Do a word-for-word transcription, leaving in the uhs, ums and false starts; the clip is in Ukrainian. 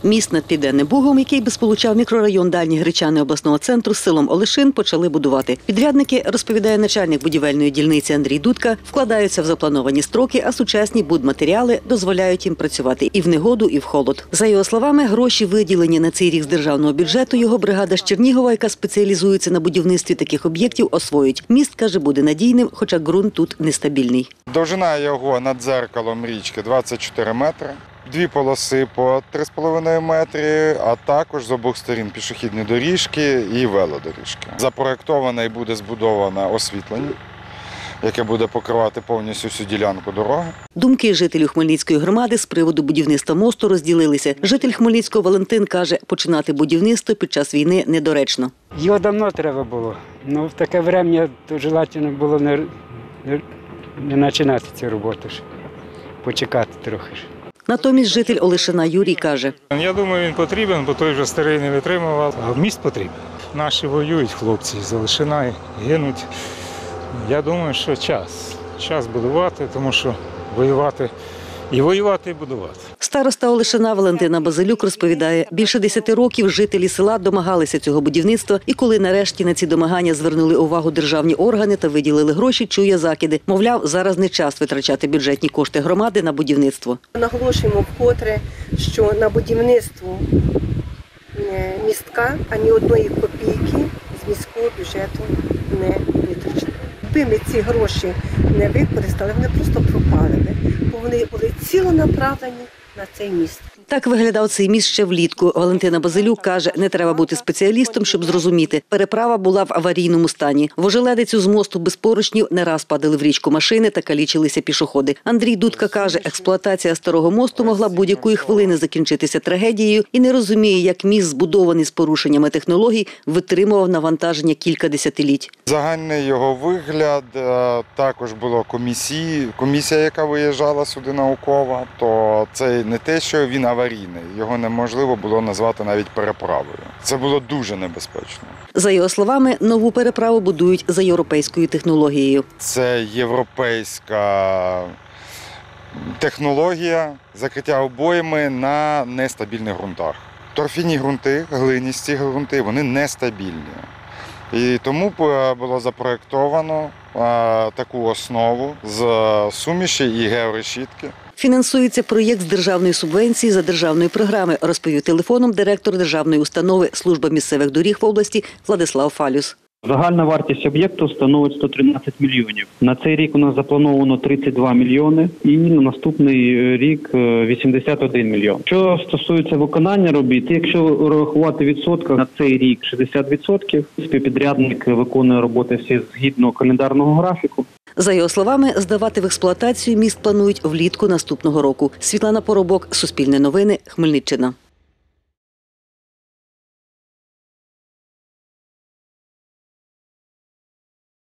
Міст над Південним Бугом, який би сполучав мікрорайон Дальні Гречани обласного центру з селом Олешин, почали будувати. Підрядники, розповідає начальник будівельної дільниці Андрій Дудка, вкладаються в заплановані строки, а сучасні будматеріали дозволяють їм працювати і в негоду, і в холод. За його словами, гроші, виділені на цей рік з державного бюджету, його бригада з Чернігова, яка спеціалізується на будівництві таких об'єктів, освоїть. Міст, каже, буде надійним, хоча ґрунт тут нестабільний. Довжина його над дзеркалом річки двадцять чотири метри. Дві полоси по три з половиною метри, а також з обох сторін пішохідні доріжки і велодоріжки. Запроєктоване і буде збудоване освітлення, яке буде покривати повністю всю ділянку дороги. Думки жителів Хмельницької громади з приводу будівництва мосту розділилися. Житель Хмельницького Валентин каже, починати будівництво під час війни недоречно. Його давно треба було. Ну, в таке время то желательно було не, не, не починати цю роботу, почекати трохи. Натомість житель Олешина Юрій каже: я думаю, він потрібен, бо той вже старий не витримував. А міст потрібен. Наші воюють хлопці з Олешина, гинуть. Я думаю, що час. Час будувати, тому що воювати і воювати, і будувати. Староста Олешина Валентина Базилюк розповідає, більше десяти років жителі села домагалися цього будівництва, і коли нарешті на ці домагання звернули увагу державні органи та виділили гроші, чує закиди. Мовляв, зараз не час витрачати бюджетні кошти громади на будівництво. Наголошуємо вкотре, що на будівництво містка ані одної копійки з міського бюджету не витрачено. Якби ми ці гроші не використали, вони просто пропали би, бо вони були ціленаправлені на цей міст. Так виглядав цей міст ще влітку. Валентина Базилюк каже, не треба бути спеціалістом, щоб зрозуміти. Переправа була в аварійному стані. В ожеледицю з мосту без поручнів не раз падали в річку машини та калічилися пішоходи. Андрій Дудка каже, експлуатація старого мосту могла будь-якої хвилини закінчитися трагедією і не розуміє, як міст, збудований з порушеннями технологій, витримував навантаження кілька десятиліть. Загальний його вигляд, також була комісія, комісія, яка виїжджала сюди наукова, то це не те, що він аварійний. Його неможливо було назвати навіть переправою. Це було дуже небезпечно. За його словами, нову переправу будують за європейською технологією. Це європейська технологія закриття обоями на нестабільних ґрунтах. Торфяні ґрунти, глиністі ґрунти, вони нестабільні. І тому було запроєктовано таку основу з суміші і георешітки. Фінансується проєкт з державної субвенції за державної програми, розповів телефоном директор державної установи Служба місцевих доріг в області Владислав Фалюс. Загальна вартість об'єкту становить сто тринадцять мільйонів. На цей рік у нас заплановано тридцять два мільйони і на наступний рік вісімдесят один мільйон. Що стосується виконання робіт, якщо рахувати відсотки, на цей рік шістдесят відсотків. Співпідрядник виконує роботи всі згідно календарного графіку. За його словами, здавати в експлуатацію міст планують влітку наступного року. Світлана Поробок, Суспільне новини, Хмельниччина.